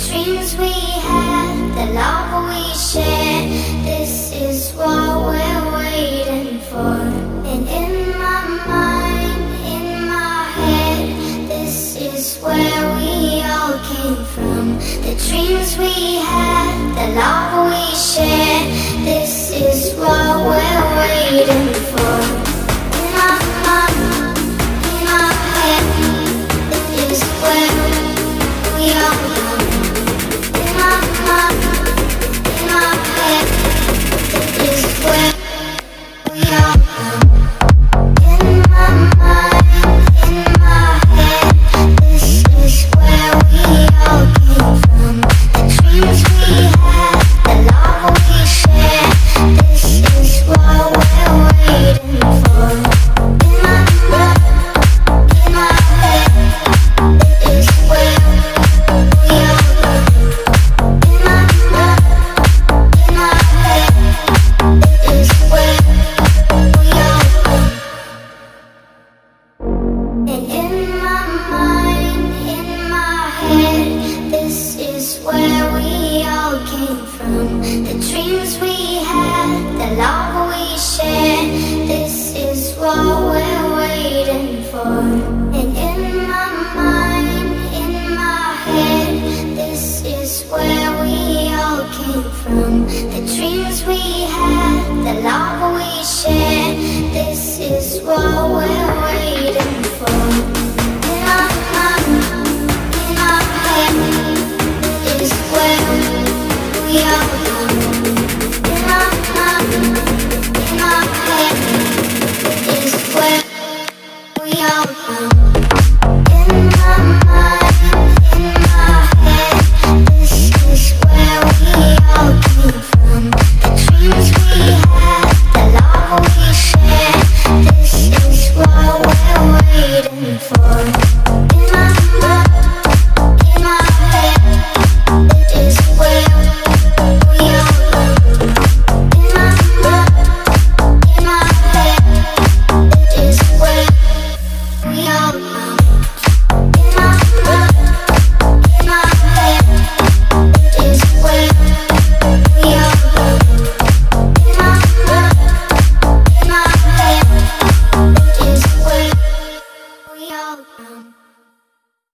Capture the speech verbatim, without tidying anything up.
dreams we had, the love we shared, this is what we're waiting for. And in my mind, in my head, this is where we all came from. The dreams we had, the love we shared, this is what we're waiting for.